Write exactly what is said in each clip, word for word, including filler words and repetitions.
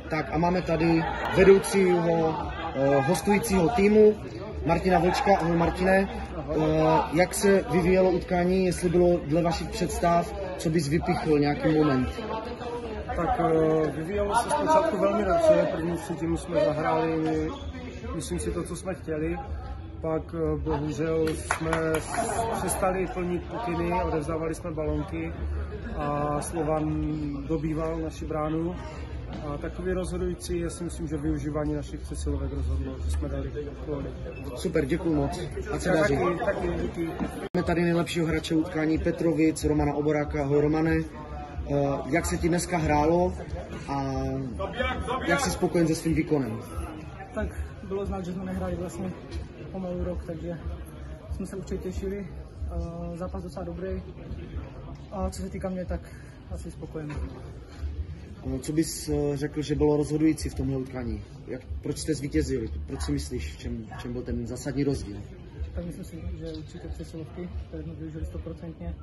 Tak a máme tady vedoucího uh, hostujícího týmu Martina Vlčka. Ahoj Martine, uh, jak se vyvíjelo utkání, jestli bylo dle vašich představ, co bys vypichl nějaký moment? Tak uh, vyvíjelo se zpočátku velmi dobře, první třetinu jsme zahráli, myslím si to, co jsme chtěli. Pak uh, bohužel jsme přestali plnit pokyny, odevzdávali jsme balonky a Slovan dobýval naši bránu. A takový rozhodující je, si myslím, že využívání našich přesilovek rozhodlo, že jsme dali góly. Super, děkuji moc. A se daří. Taky, taky, díky. Máme tady nejlepšího hráče utkání Petrovic, Romana Oboráka. Ahoj Romane, uh, jak se ti dneska hrálo a jak jsi spokojen se svým výkonem? Tak bylo znát, že jsme nehráli vlastně pomalu rok, takže jsme se určitě těšili. Uh, zápas docela dobrý. A co se týká mě, tak asi spokojený. Co bys řekl, že bylo rozhodující v tomhle utkání? Jak, proč jste zvítězili? Proč si myslíš, v čem, v čem byl ten zásadní rozdíl? Tak myslím si, že určitě přesilovky, které jsme využili stoprocentně.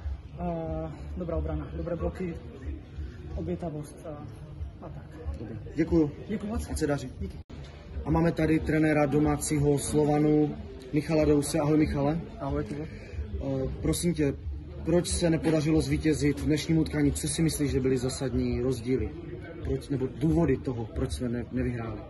Dobrá obrana, dobré bloky, obětavost a, a tak. Dobře. Děkuju. Děkuji moc. Ať se daří. Díky. A máme tady trenéra domácího Slovanu Michala Douse. Ahoj Michale. Ahoj ty. Uh, prosím tě, proč se nepodařilo zvítězit v dnešním utkání? Co si myslíš, že byly zásadní rozdíly? Proč, nebo důvody toho, proč jsme ne, nevyhráli?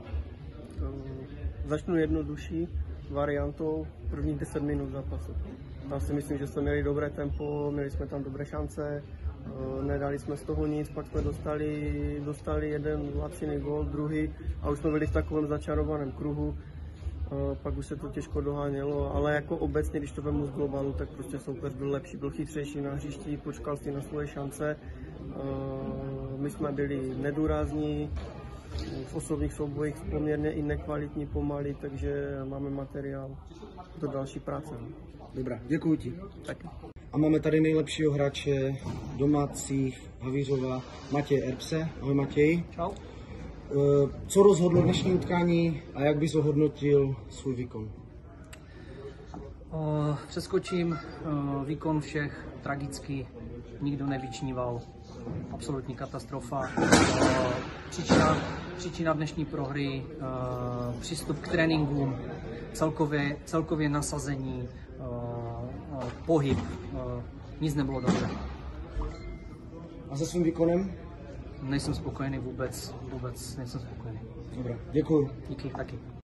Začnu jednodušší variantou prvních deset minut zápasu. Já si myslím, že jsme měli dobré tempo, měli jsme tam dobré šance, nedali jsme z toho nic, pak jsme dostali, dostali jeden laciný gól, druhý a už jsme byli v takovém začarovaném kruhu. Pak už se to těžko dohánělo, ale jako obecně, když to vemu z globalu, tak prostě soupeř byl lepší, byl chytřejší na hřišti, počkal si na svoje šance. My jsme byli nedůrazní, v osobních soubojích poměrně i nekvalitní, pomalý, takže máme materiál do další práce. Dobrá, děkuji ti. Taky. A máme tady nejlepšího hráče domácích Havířova, Matěje Erbse. Ahoj Matěj. Čau. Co rozhodlo dnešní utkání a jak bys ohodnotil svůj výkon? Uh, přeskočím uh, výkon všech, tragický, nikdo nevyčníval, absolutní katastrofa. Uh, příčina, příčina dnešní prohry, uh, přístup k tréninkům, celkově, celkově nasazení, uh, uh, pohyb, uh, nic nebylo dobře. A se svým výkonem? Nejsem spokojený vůbec, vůbec nejsem spokojený. Dobrá, děkuji. Díky, taky.